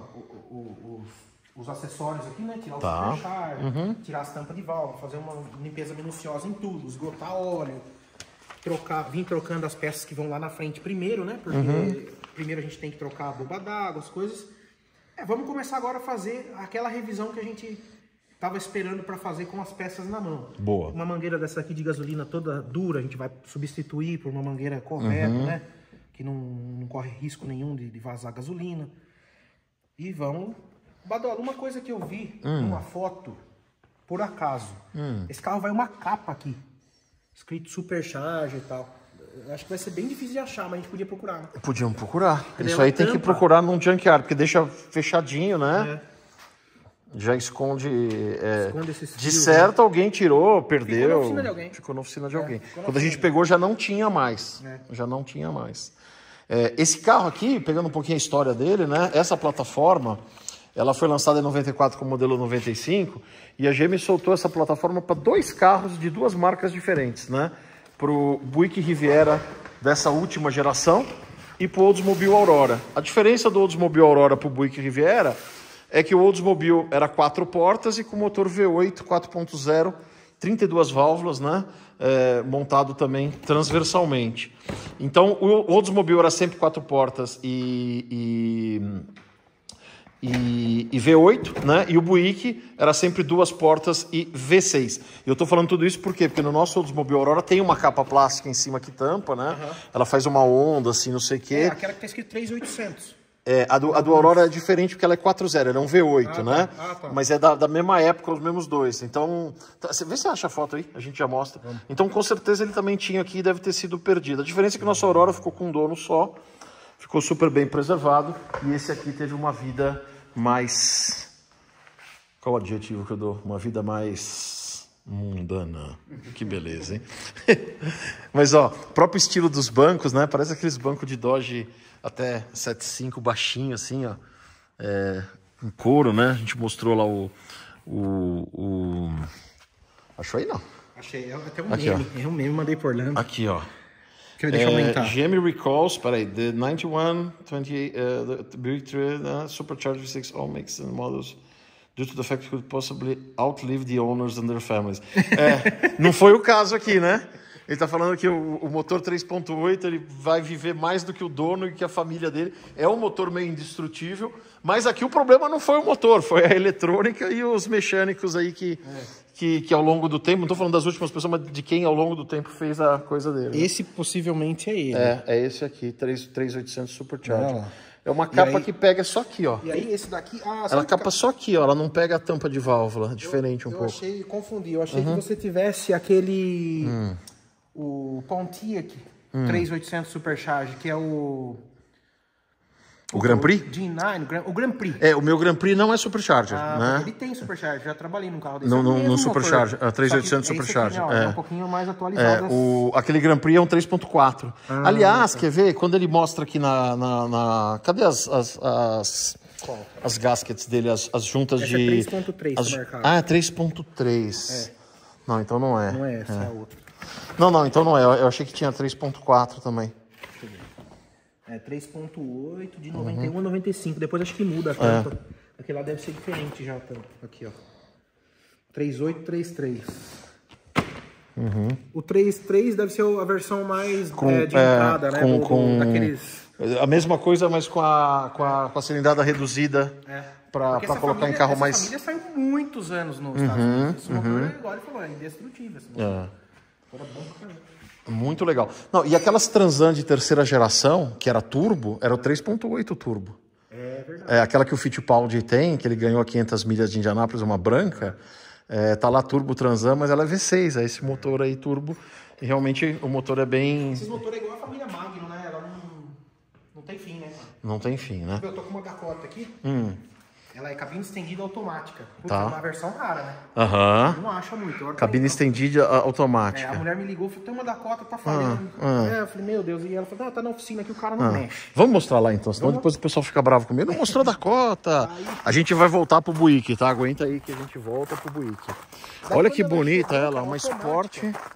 os, os acessórios aqui, né? Tirar tá. o supercharger, uhum. tirar as tampas de válvula, fazer uma limpeza minuciosa em tudo, esgotar óleo. Trocar, vim trocando as peças que vão lá na frente primeiro, né? Porque uhum. primeiro a gente tem que trocar a bomba d'água, as coisas. É, vamos começar agora a fazer aquela revisão que a gente estava esperando para fazer com as peças na mão. Boa. Uma mangueira dessa aqui de gasolina toda dura, a gente vai substituir por uma mangueira correta, uhum. né? Que não, não corre risco nenhum de, de vazar gasolina. E vamos... Badola, uma coisa que eu vi hum. numa foto, por acaso, hum. esse carro vai uma capa aqui. Escrito supercharger e tal. Acho que vai ser bem difícil de achar, mas a gente podia procurar. Né? Podíamos procurar. Porque Isso aí tem tampa. que procurar num junkyard, porque deixa fechadinho, né? É. Já esconde... É, esconde esses de fios, certo, né? Alguém tirou, perdeu. Ficou na oficina de alguém. Ficou na oficina de é, alguém. Quando a gente pegou, já não tinha mais. É. Já não tinha mais. É, esse carro aqui, pegando um pouquinho a história dele, né? Essa plataforma... Ela foi lançada em noventa e quatro com o modelo noventa e cinco e a G M soltou essa plataforma para dois carros de duas marcas diferentes, né? Para o Buick Riviera dessa última geração e para o Oldsmobile Aurora. A diferença do Oldsmobile Aurora para o Buick Riviera é que o Oldsmobile era quatro portas e com motor V oito quatro ponto zero, trinta e duas válvulas, né? É, montado também transversalmente. Então o Oldsmobile era sempre quatro portas e... e... E, e V oito, né? E o Buick era sempre duas portas e V seis. E eu tô falando tudo isso por quê? Porque no nosso Oldsmobile Aurora tem uma capa plástica em cima que tampa, né? Uhum. Ela faz uma onda, assim, não sei o quê. É, aquela que tá escrito três mil e oitocentos. É, a do, a do Aurora é diferente porque ela é quatro zero, ela é um V oito, ah, né? Tá. Ah, tá. Mas é da, da mesma época, os mesmos dois. Então, tá, vê se acha a foto aí, a gente já mostra. Vamos. Então, com certeza ele também tinha aqui e deve ter sido perdido. A diferença é que o nosso Aurora ficou com um dono só, ficou super bem preservado. E esse aqui teve uma vida mais... Qual o adjetivo que eu dou? Uma vida mais... mundana. Que beleza, hein? Mas, ó, próprio estilo dos bancos, né? Parece aqueles bancos de Dodge até sete cinco baixinho, assim, ó. É, em couro, né? A gente mostrou lá o... o, o... Achou aí, não? Achei. É até um aqui, meme. Ó. É um meme, mandei por Orlando. Aqui, ó. Deixa eu aumentar. É, G M recalls, peraí, the ninety one, twenty-eight, uh, the Big Three, uh, Supercharger V six all makes and models due to the fact it could possibly outlive the owners and their families. É, não foi o caso aqui, né? Ele tá falando que o, o motor três ponto oito ele vai viver mais do que o dono e que a família dele. É um motor meio indestrutível, mas aqui o problema não foi o motor, foi a eletrônica e os mecânicos aí que, é. que, que ao longo do tempo, não tô falando das últimas pessoas, mas de quem ao longo do tempo fez a coisa dele. Esse né? possivelmente é ele. É, é esse aqui, três mil e oitocentos Supercharger. É uma capa aí, que pega só aqui, ó. E aí esse daqui... Ah, ela capa só aqui, ó. Ela não pega a tampa de válvula. Diferente eu, um eu pouco. Eu achei... Confundi. Eu achei uhum. que você tivesse aquele... Hum. O Pontiac hum. três mil e oitocentos Supercharge, que é o... O, o Grand Prix? G nove, o Grand Prix. É, o meu Grand Prix não é Supercharger, ah, né? Ele tem Supercharger, já trabalhei num carro desse. No, no, no Supercharger, a três mil e oitocentos Supercharger. Aqui, ó, é. é um pouquinho mais atualizado. É, o, aquele Grand Prix é um três ponto quatro. Ah, aliás, tá. Quer ver? Quando ele mostra aqui na... na, na cadê as... as, as... Qual? As gaskets dele, as, as juntas essa de... é três ponto três, as... tá marcado. Ah, é três ponto três. É. Não, então não é. Não é essa, é, é a outra. Não, não, então não é. Eu achei que tinha três ponto quatro também. Deixa eu ver. É três ponto oito de noventa e um uhum. a noventa e cinco. Depois acho que muda a tampa. É. Aquele lá deve ser diferente já a tampa. Aqui, ó. três oito três três. Uhum. O três três deve ser a versão mais com, é, de entrada, é, né? Com, do, com... daqueles... A mesma coisa, mas com a, com a, com a cilindrada reduzida. É. Para colocar família, em carro essa mais... Essa família saiu muitos anos nos uhum, Estados Unidos. Esse motor, uhum. agora ele falou, é indestrutível. Esse motor. É. Era bom pra caramba. Muito legal. Não, e aquelas Transan de terceira geração, que era turbo, era o três ponto oito turbo. É verdade. É, aquela que o Fittipaldi tem, que ele ganhou quinhentas milhas de Indianápolis, uma branca, é, tá lá turbo Transan, mas ela é V seis, é esse motor aí turbo. E realmente o motor é bem... Esses motores é igual a família Magno, né? Ela não, não tem fim, né? Não tem fim, né? Eu tô com uma Dakota aqui. Hum. Ela é cabine estendida automática. Putz, tá. É uma versão rara, né? Aham. Não acha muito. Eu cabine estendida automática. É, a mulher me ligou, falou, tem uma Dakota, tá falhando. Ah, ah. É, eu falei, meu Deus. E ela falou, ah, tá na oficina aqui, o cara não ah. mexe. Vamos mostrar lá então, senão Vamos... depois o pessoal fica bravo comigo. Não mostrou Dakota. Aí... A gente vai voltar pro Buick, tá? Aguenta aí que a gente volta pro Buick. Olha que bonita ela, uma Sport...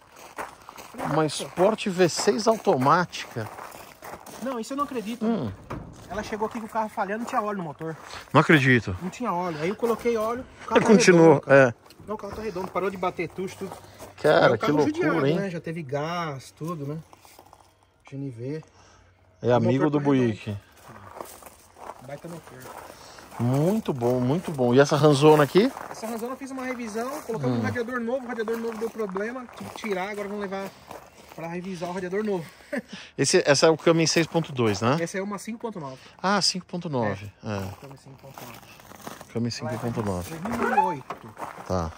Uma Sport V seis automática. Não, isso eu não acredito. Hum. Ela chegou aqui com o carro falhando, não tinha óleo no motor. Não acredito. Não tinha óleo. Aí eu coloquei óleo, o carro tá continuou, redondo, cara. é. Não, o carro tá redondo, parou de bater tucho, tudo. Cara, que loucura, judiado, hein? Né? Já teve gás, tudo, né? G N V. É amigo do Buick. Baita motor. Muito bom, muito bom. E essa Ranzona aqui? Essa Ranzona eu fiz uma revisão, colocamos hum. um radiador novo, o radiador novo deu problema, tive que tirar, agora vamos levar para revisar o radiador novo. Esse, essa é o Cummins seis ponto dois, né? Essa é uma cinco ponto nove. Ah, cinco ponto nove. É. é. Cummins cinco ponto nove. Cummins cinco ponto nove. dois mil e oito. Tá.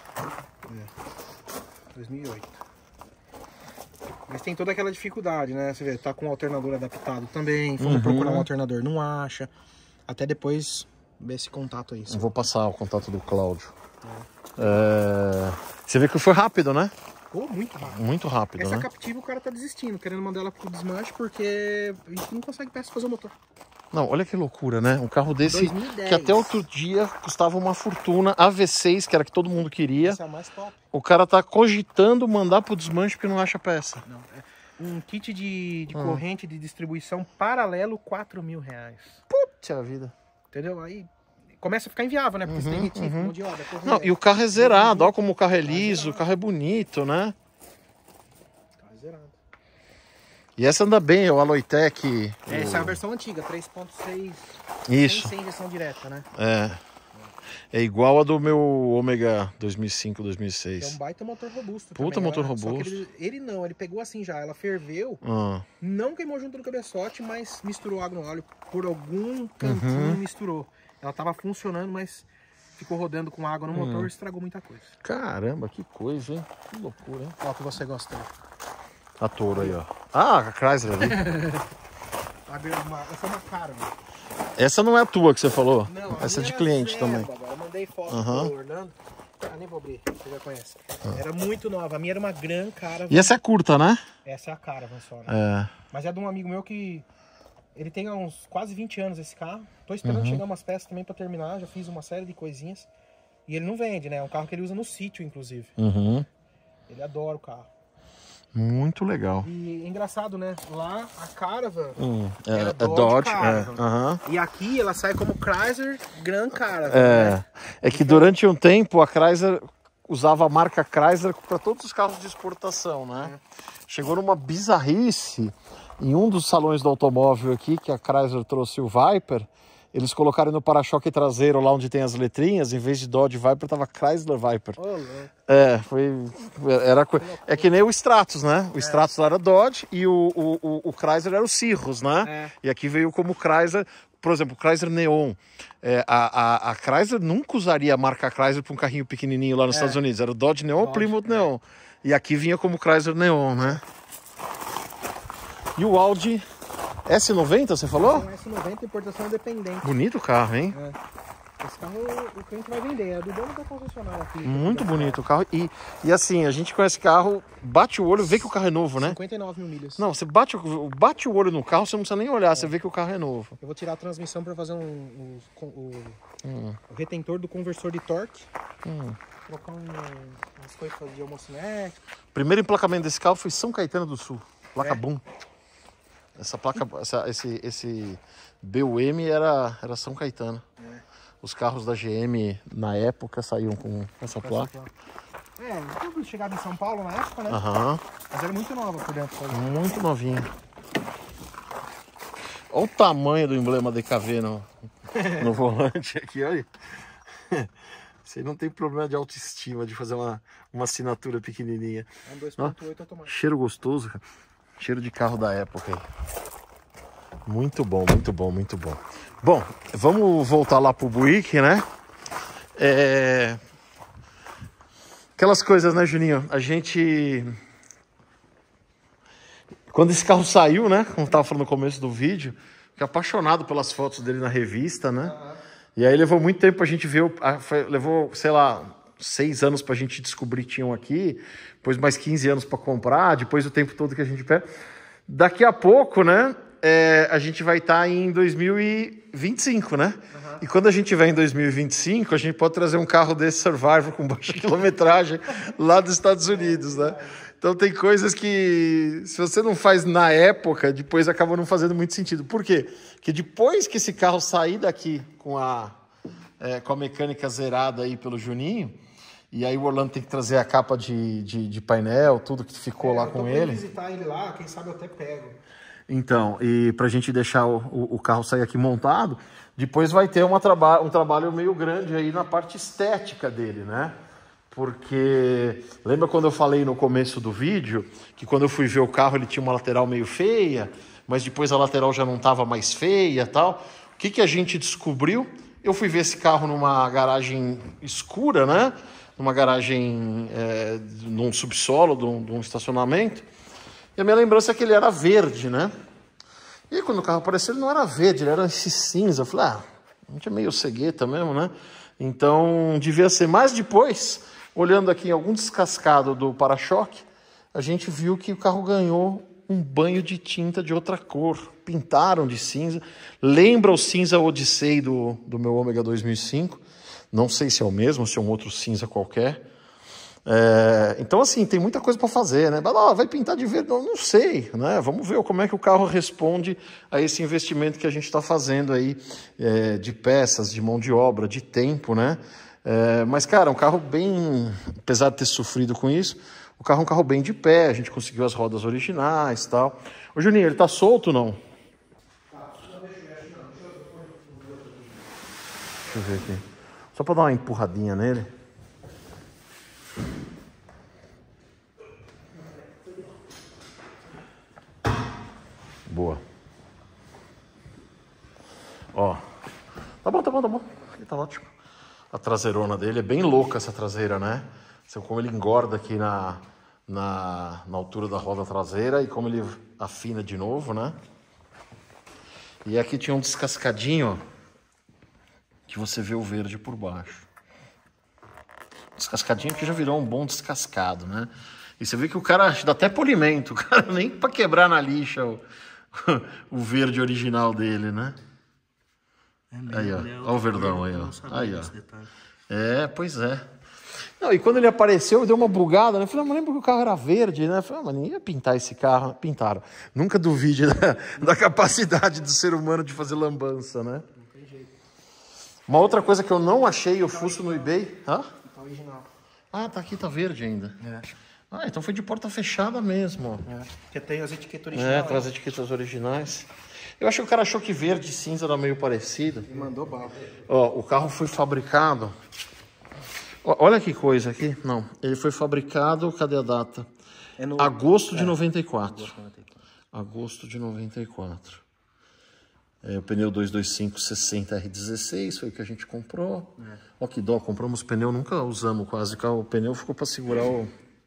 É. dois mil e oito. Mas tem toda aquela dificuldade, né? Você vê, tá com o alternador adaptado também. Fomos uhum. procurar um alternador, não acha. Até depois ver esse contato aí. Eu vou passar o contato do Cláudio. É. É... Você vê que foi rápido, né? Oh, muito rápido. Muito rápido, Essa né? Captiva o cara tá desistindo, querendo mandar ela pro desmanche porque a gente não consegue peça fazer o motor. Não, olha que loucura, né? Um carro desse dois mil e dez. Que até outro dia custava uma fortuna. A V seis, que era que todo mundo queria. Essa é a mais top. O cara tá cogitando mandar pro desmanche porque não acha peça. Não, é um kit de, de hum. corrente de distribuição paralelo, quatro mil reais. Puta vida. Entendeu? Aí começa a ficar inviável, né? Porque uhum, você tem retífico, uhum. de obra. Não, e o carro é zerado, olha como o carro é liso, o carro é bonito, né? O carro é zerado. E essa anda bem, é o Aloitec. Essa o... é a versão antiga, três ponto seis. Isso. Sem injeção direta, né? É. É igual a do meu Ômega dois mil e cinco, dois mil e seis. É um baita motor robusto. Puta também, motor né? robusto. Só que ele, ele não, ele pegou assim já, ela ferveu, Ah. não queimou junto no cabeçote, mas misturou água no óleo. Por algum cantinho Uhum. misturou. Ela tava funcionando, mas ficou rodando com água no motor Hum. e estragou muita coisa. Caramba, que coisa, hein? Que loucura, hein? Ó, que você gosta. A Toro aí, ó. Ah, a Chrysler ali. Uma, essa é uma cara, mano. Essa não é a tua que você falou? Não, a Essa é minha de era cliente zero, também. Agora. Eu mandei foto Aham. pro Orlando. Ah, nem vou abrir, você já conhece. Era muito nova. A minha era uma Gran Caravan. E essa é curta, né? Essa é a Caravan só, né? É. Mas é de um amigo meu que... Ele tem há uns quase vinte anos esse carro. Tô esperando Uhum. chegar umas peças também pra terminar. Já fiz uma série de coisinhas. E ele não vende, né? É um carro que ele usa no sítio, inclusive. Uhum. Ele adora o carro. Muito legal. E é engraçado, né? Lá, a Caravan Hum, é, era é Dodge Dodge. Caravan. É. Aham. E aqui ela sai como Chrysler Gran Caravan. É. Né? É que durante um tempo a Chrysler usava a marca Chrysler para todos os carros de exportação, né? Chegou numa bizarrice em um dos salões do automóvel aqui, que a Chrysler trouxe o Viper. Eles colocaram no para-choque traseiro, lá onde tem as letrinhas, em vez de Dodge Viper, tava Chrysler Viper. Ô, louco. É, foi. Era, é que nem o Stratus, né? O Stratus lá era Dodge e o, o, o, o Chrysler era o Cirrus, né? É. E aqui veio como Chrysler, por exemplo, o Chrysler Neon. É, a, a, a Chrysler nunca usaria a marca Chrysler para um carrinho pequenininho lá nos É. Estados Unidos. Era o Dodge Neon ou Dodge, Plymouth é. Neon. E aqui vinha como Chrysler Neon, né? E o Audi S noventa, você falou? Um S noventa importação independente. Bonito o carro, hein? É. Esse carro o cliente vai vender, é do dono da concessionária aqui. Muito bonito o carro. E, e assim, a gente conhece carro, bate o olho, vê que o carro é novo, né? cinquenta e nove mil milhas. Não, você bate, o- bate o olho no carro, você não precisa nem olhar, você vê que o carro é novo. Eu vou tirar a transmissão para fazer um, um- o, o- Hum. o retentor do conversor de torque. Hum. Trocar um, umas coisas de homocinético. Primeiro emplacamento desse carro foi São Caetano do Sul, placa É? Boom. Essa placa, essa, esse, esse B U M era, era São Caetano. É. Os carros da G M na época saíam com essa placa. É, tudo chegava em São Paulo na época, né? Aham, Mas era muito nova por dentro. Sabe? muito novinho. Olha o tamanho do emblema D K V no, no volante aqui, olha. Você não tem problema de autoestima de fazer uma, uma assinatura pequenininha. É um dois ponto oito automático. Cheiro gostoso, cara. Cheiro de carro da época aí. Muito bom, muito bom, muito bom. Bom, vamos voltar lá pro Buick, né? É... Aquelas coisas, né, Juninho? A gente... Quando esse carro saiu, né? Como eu tava falando no começo do vídeo, fiquei apaixonado pelas fotos dele na revista, né? Uhum. E aí levou muito tempo pra gente ver... O... Levou, sei lá, seis anos pra gente descobrir que tinham aqui. Depois mais quinze anos pra comprar. Depois o tempo todo que a gente pega. Daqui a pouco, né? É, a gente vai estar tá em dois mil e vinte e cinco, né? Uhum. E quando a gente tiver em dois mil e vinte e cinco, a gente pode trazer um carro desse Survivor com baixa quilometragem lá dos Estados Unidos, né? Então tem coisas que, se você não faz na época, depois acaba não fazendo muito sentido. Por quê? Porque depois que esse carro sair daqui com a, é, com a mecânica zerada aí pelo Juninho, e aí o Orlando tem que trazer a capa de, de, de painel, tudo que ficou é, lá com ele. Eu visitar ele lá, quem sabe eu até pego. Então, e pra gente deixar o, o, o carro sair aqui montado, depois vai ter uma traba um trabalho meio grande aí na parte estética dele, né? Porque lembra quando eu falei no começo do vídeo que quando eu fui ver o carro ele tinha uma lateral meio feia, mas depois a lateral já não estava mais feia e tal. O que, que a gente descobriu? Eu fui ver esse carro numa garagem escura, né? Numa garagem, é, num subsolo, de um, de um estacionamento. E a minha lembrança é que ele era verde, né? E aí, quando o carro apareceu, ele não era verde, ele era esse cinza. Eu falei, ah, a gente é meio cegueta mesmo, né? Então, devia ser. Mas depois, olhando aqui em algum descascado do para-choque, a gente viu que o carro ganhou um banho de tinta de outra cor. Pintaram de cinza. Lembra o cinza Odyssey do, do meu Ômega dois mil e cinco. Não sei se é o mesmo, se é um outro cinza qualquer. É, então, assim, tem muita coisa para fazer, né? Ah, vai pintar de verde? Não, não sei, né? Vamos ver como é que o carro responde a esse investimento que a gente está fazendo aí, é, de peças, de mão de obra, de tempo, né? É, mas, cara, um carro bem... Apesar de ter sofrido com isso, o carro é um carro bem de pé, a gente conseguiu as rodas originais e tal. Ô, Juninho, ele tá solto ou não? Deixa eu ver aqui. Só para dar uma empurradinha nele. Boa. Ó. Tá bom, tá bom, tá bom. Aqui tá ótimo. A traseirona dele é bem louca, essa traseira, né? Você como ele engorda aqui na, na, na altura da roda traseira e como ele afina de novo, né? E aqui tinha um descascadinho, ó, que você vê o verde por baixo. Descascadinho que já virou um bom descascado, né? E você vê que o cara dá até polimento, o cara nem para quebrar na lixa o, o verde original dele, né? É aí, ó. Olha o verdão aí, ó. Aí, ó. Detalhe. É, pois é. Não, e quando ele apareceu, deu uma bugada, né? Eu falei, ah, mas lembra que o carro era verde, né? Eu falei, ah, mas ninguém ia pintar esse carro. Pintaram. Nunca duvide da, da capacidade do ser humano de fazer lambança, né? Não tem jeito. Uma outra coisa que eu não achei, eu fuço no eBay. Hã? Tá original. Ah, tá aqui, tá verde ainda. É. Ah, então foi de porta fechada mesmo. É. Porque tem as etiquetas É, originais. traz as etiquetas originais. Eu acho que o cara achou que verde e cinza era meio parecido. E mandou bala. Ó, o carro foi fabricado... Ó, olha que coisa aqui. Não, ele foi fabricado... Cadê a data? É no... Agosto de é. noventa e quatro. Agosto de noventa e quatro. Agosto de noventa e quatro. É, o pneu dois dois cinco sessenta R dezesseis foi o que a gente comprou. É. Ó que dó, compramos pneu, nunca usamos quase. O pneu ficou para segurar o...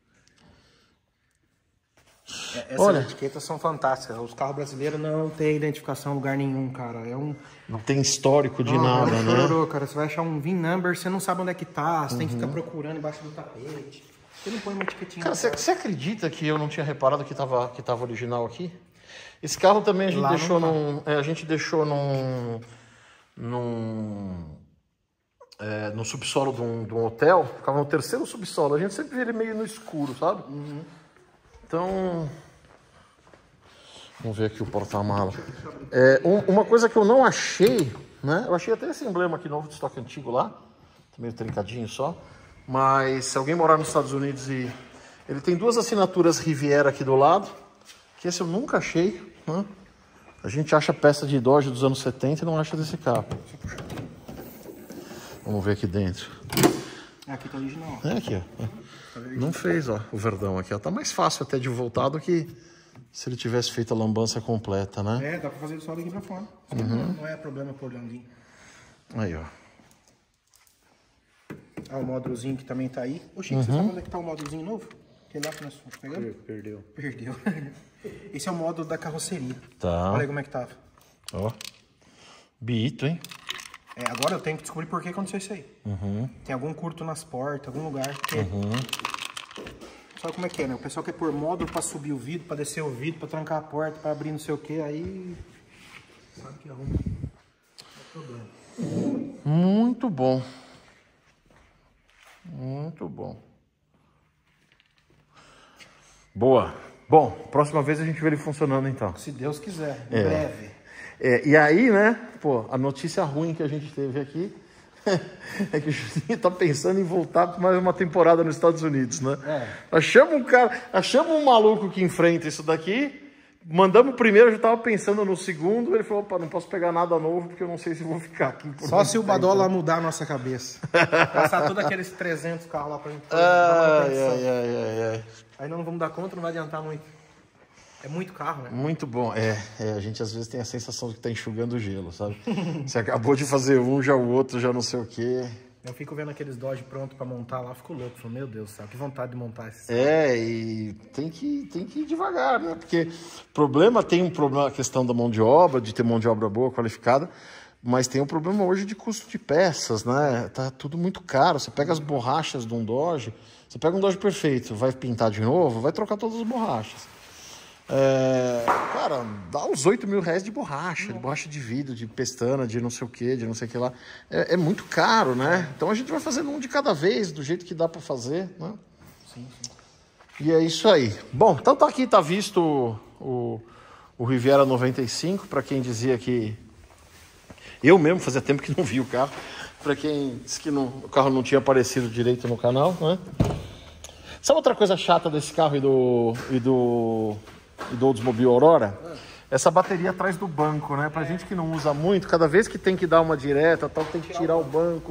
Essas Olha, etiquetas são fantásticas. Os carros brasileiros não tem identificação em lugar nenhum, cara. É um... Não tem histórico de não, nada, é um né? chororô, cara. Você vai achar um V I N number, você não sabe onde é que tá. Você uhum. tem que ficar procurando embaixo do tapete. Você não põe uma etiquetinha. Cara, você, você acredita que eu não tinha reparado que tava, que tava original aqui? Esse carro também a gente Lá deixou num... É, a gente deixou num... num... É, no subsolo de um, de um hotel. Ficava no terceiro subsolo. A gente sempre vê ele meio no escuro, sabe? Uhum. Então, vamos ver aqui o porta-mala. É, um, uma coisa que eu não achei, né? Eu achei até esse emblema aqui novo de estoque antigo lá, tá meio trincadinho só. Mas se alguém morar nos Estados Unidos e ele tem duas assinaturas Riviera aqui do lado, que esse eu nunca achei, né? A gente acha peça de Dodge dos anos setenta e não acha desse carro. Vamos ver aqui dentro. É, aqui tá original. É aqui, ó. Não fez, ó, o verdão aqui, ó. Tá mais fácil até de voltar do que se ele tivesse feito a lambança completa, né? É, dá pra fazer só daqui pra fora. Uhum. Não é problema pôr landinho. Aí, ó. Ah, o módulozinho que também tá aí. Ô, Chico, uhum. Você sabe onde é que tá o módulozinho novo? Aquele lá que nós pegamos? Perdeu. Perdeu. Esse é o módulo da carroceria. Tá. Olha aí como é que tava. Ó. Bito, hein? É, agora eu tenho que descobrir por que aconteceu isso aí. Uhum. Tem algum curto nas portas, algum lugar. Que... Uhum. Sabe como é que é, né? O pessoal quer pôr módulo pra subir o vidro, pra descer o vidro, pra trancar a porta, pra abrir não sei o que, aí... Sabe que arruma. Não é problema. Muito bom. Muito bom. Boa. Bom, próxima vez a gente vê ele funcionando então. Se Deus quiser, em é. breve. É, e aí, né, pô, a notícia ruim que a gente teve aqui é que o Juninho tá pensando em voltar para mais uma temporada nos Estados Unidos, né? É. Achamos um cara, achamos um maluco que enfrenta isso daqui, mandamos o primeiro, eu já tava pensando no segundo, ele falou, opa, não posso pegar nada novo porque eu não sei se vou ficar aqui. Por Só se o Badola mudar a nossa cabeça. Passar todos aqueles trezentos carros lá pra gente. Ai, ai, ai, ai, ai. Aí não vamos dar conta, não vai adiantar muito. É muito carro, né? Muito bom. É, é, a gente às vezes tem a sensação de que tá enxugando gelo, sabe? Você acabou de fazer um, já o outro, já não sei o quê. Eu fico vendo aqueles Dodge pronto pra montar lá, fico louco. Falo, meu Deus do céu, que vontade de montar esses. É, e tem que, tem que ir devagar, né? Porque problema, tem um problema, a questão da mão de obra, de ter mão de obra boa, qualificada, mas tem um problema hoje de custo de peças, né? Tá tudo muito caro. Você pega as borrachas de um Dodge, você pega um Dodge perfeito, vai pintar de novo, vai trocar todas as borrachas. É, cara, dá uns oito mil reais de borracha, de borracha de vidro, de pestana, de não sei o que, de não sei o que lá. É, é muito caro, né? Então a gente vai fazendo um de cada vez, do jeito que dá pra fazer, né? Sim, sim. E é isso aí. Bom, então tá aqui, tá visto o, o, o Riviera noventa e cinco, pra quem dizia que... Eu mesmo fazia tempo que não vi o carro. Pra quem disse que não, o carro não tinha aparecido direito no canal, né? Sabe outra coisa chata desse carro e do... E do... e do Oldsmobile Aurora, essa bateria atrás do banco, né? Pra gente que não usa muito, cada vez que tem que dar uma direta, tal, tem que tirar o banco.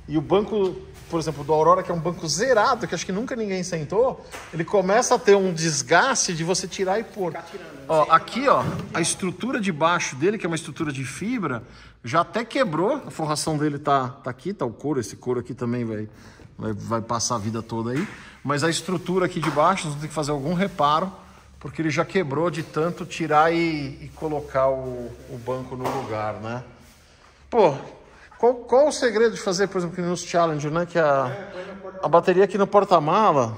E o banco, por exemplo, do Aurora, que é um banco zerado, que acho que nunca ninguém sentou, ele começa a ter um desgaste de você tirar e pôr. Ó, aqui, ó, a estrutura de baixo dele, que é uma estrutura de fibra, já até quebrou. A forração dele tá, tá aqui, tá o couro. Esse couro aqui também vai, vai, vai passar a vida toda aí. Mas a estrutura aqui de baixo, nós vamos ter que fazer algum reparo, porque ele já quebrou de tanto tirar e, e colocar o, o banco no lugar, né? Pô, qual, qual o segredo de fazer, por exemplo, que nos Challenger, né? Que a, a bateria aqui no porta-mala,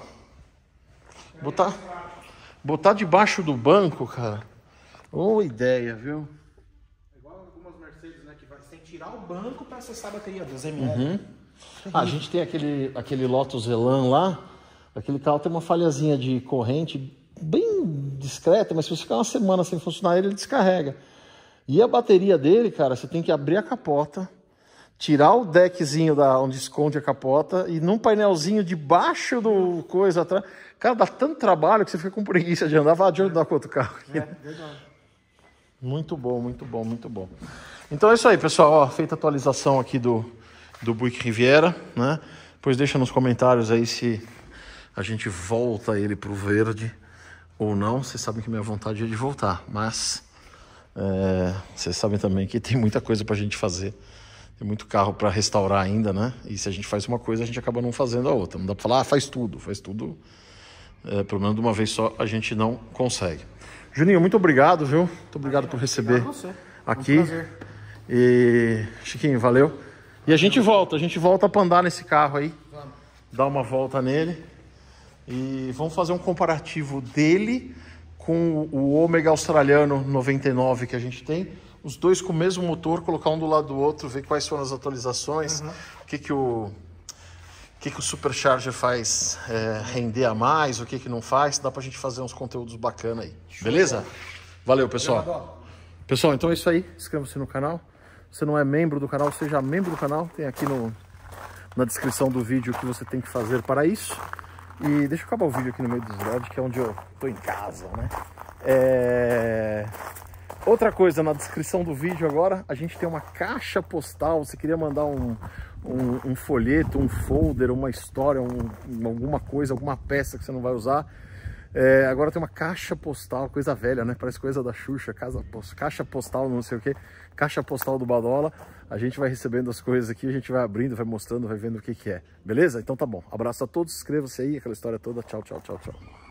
botar, botar debaixo do banco, cara. Ô, ideia, viu? É igual algumas Mercedes, né? Que vai sem tirar o banco para acessar a bateria dos M L. Uhum. Ah, a gente tem aquele, aquele Lotus Elan lá. Aquele carro tem uma falhazinha de corrente bem discreta, mas se você ficar uma semana sem funcionar ele, ele descarrega. E a bateria dele, cara, você tem que abrir a capota, tirar o deckzinho da, onde esconde a capota e num painelzinho debaixo do coisa atrás. Cara, dá tanto trabalho que você fica com preguiça de andar. Vai de andar com outro carro aqui. É, verdade. Muito bom, muito bom, muito bom. Então é isso aí, pessoal. Ó, feita a atualização aqui do, do Buick Riviera, né? Depois deixa nos comentários aí se a gente volta ele pro verde ou não. Vocês sabem que minha vontade é de voltar, mas é, vocês sabem também que tem muita coisa pra gente fazer. Tem muito carro para restaurar ainda, né? E se a gente faz uma coisa, a gente acaba não fazendo a outra. Não dá para falar, ah, faz tudo, faz tudo. É, pelo menos de uma vez só a gente não consegue. Juninho, muito obrigado, viu? Muito obrigado por receber você. aqui. Um prazer. E Chiquinho, valeu. E a gente volta, a gente volta para andar nesse carro aí. Vamos. Dar uma volta nele. E vamos fazer um comparativo dele com o Ômega australiano noventa e nove que a gente tem. Os dois com o mesmo motor, colocar um do lado do outro, ver quais foram as atualizações, uhum. o que que o, o, que que o Supercharger faz é, render a mais, o que que não faz. Dá pra gente fazer uns conteúdos bacanas aí. Beleza? Valeu, pessoal. Pessoal, então é isso aí. Inscreva-se no canal. Se você não é membro do canal, seja membro do canal. Tem aqui no, na descrição do vídeo o que você tem que fazer para isso. E deixa eu acabar o vídeo aqui no meio dos slide, que é onde eu tô em casa, né? É... Outra coisa, na descrição do vídeo agora, a gente tem uma caixa postal. Você queria mandar um, um, um folheto, um folder, uma história, um, alguma coisa, alguma peça que você não vai usar. É, agora tem uma caixa postal, coisa velha, né? Parece coisa da Xuxa, casa, caixa postal, não sei o que, caixa postal do Badola. A gente vai recebendo as coisas aqui, a gente vai abrindo, vai mostrando, vai vendo o que que é. Beleza? Então tá bom. Abraço a todos, inscreva-se aí, aquela história toda. Tchau, tchau, tchau, tchau.